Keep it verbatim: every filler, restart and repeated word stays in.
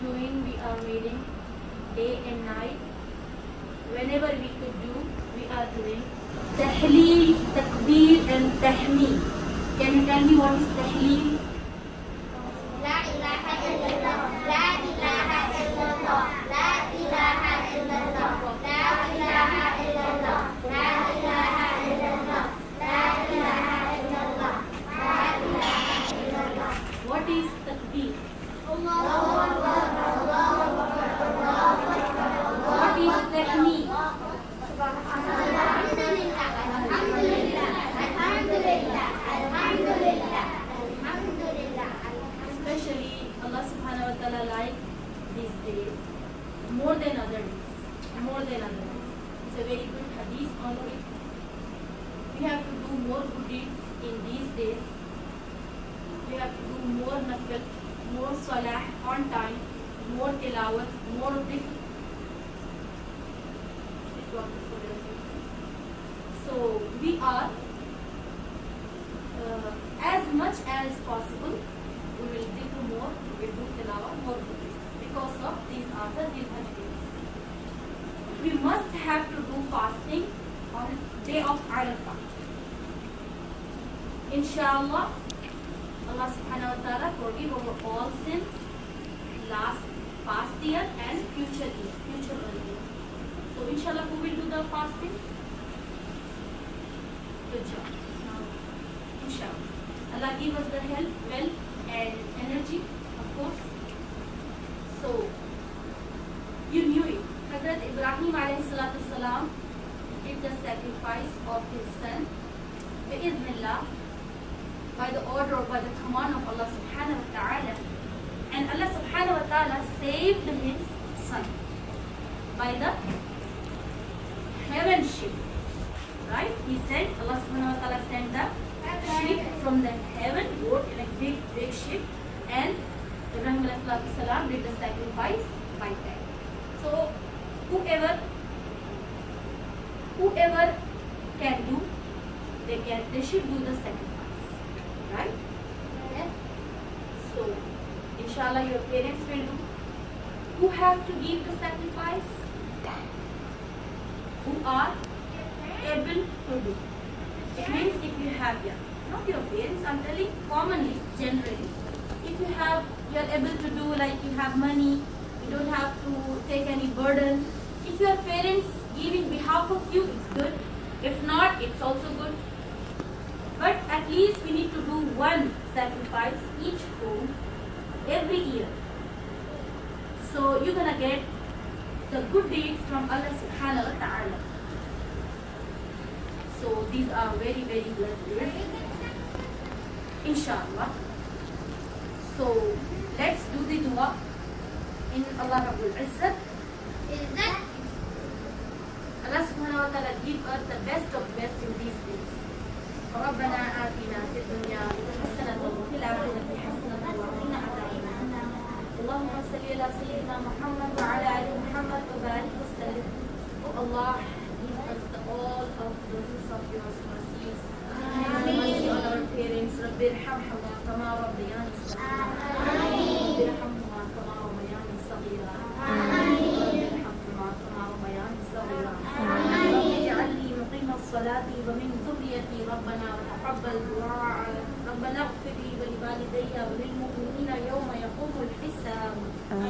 doing, we are reading day and night. Whenever we could do, we are doing Tahleel, Takbir and Tahmeen. Can you tell me what is Tahleel? La ilaha illallah, la ilaha illallah, la ilaha illallah, la ilaha illallah, la ilaha illallah, la ilaha illallah, la ilaha illallah. What is Takbir? Allahu Akbar, Allahu Akbar, Allahu Akbar. What is Tahmeen? Alhamdulillah, alhamdulillah, alhamdulillah, alhamdulillah, alhamdulillah. Especially Allah subhanahu wa ta'ala like these days more than other days. More than other days. It's a very good hadith on it. We have to do more good deeds in these days. We have to do more nafil, more salah on time, more tilawat, more dhikr. So we are uh, as much as possible we will dhikr more, we will do tilawat more good deeds because of these are the Dhul-Hajj days. We must have to do fasting on day of Arafah. Inshallah, Allah subhanahu wa ta'ala forgive our all sins, last, past year and future year, future year. So inshallah, who will do the fasting? Good job. Now, inshallah, Allah give us the health, wealth and energy, of course. So, you knew it. Hazrat Ibrahim alayhi salatu salam did the sacrifice of his son, bi'idhnillah, by the order or by the command of Allah subhanahu wa ta'ala. And Allah subhanahu wa ta'ala saved his son by the heaven ship. Right? He said, Allah subhanahu wa ta'ala sent the ship from the heaven, boat in a big, big ship, and Ibrahim alayhi salatu salam did the sacrifice by that. So, whoever, whoever can do, they can, they should do the sacrifice. Right? Yes. So, inshallah, your parents will do. Who has to give the sacrifice? Who are able to do. It means if you have your, not your parents, I'm telling commonly, generally. If you have, you are able to do, like you have money, you don't have to take any burden. If your parents give in behalf of you, it's good. If not, it's also good. But at least we need to do one sacrifice each home every year. So you're gonna get the good deeds from Allah subhanahu wa ta'ala. So these are very, very blessed days. Inshallah. So let's do the dua in Allah Rabbul Izzat. Is that Allah subhanahu wa ta'ala give us the best of best in these days. ربنا آتنا في الدنيا حسنة وفي الآخرة حسنة وقنا عذاب النار. اللهم صل على سيدنا محمد وعلى آل محمد وبارك وسلم. Oh Allah, give us the, all of the fruits of your mercies. Mercy on our parents. رب ارحمهما كما ربياني صغيرا. رب ارحمهما كما ربياني صغيرا. رب ارحمهما كما ربياني صغيرا. رب اجعل لي مقيم الصلاة ومن ذريتي ربنا وتقبل دعاء. ربنا اغفر لي ولوالدي وللمؤمنين يوم يقوم الحساب.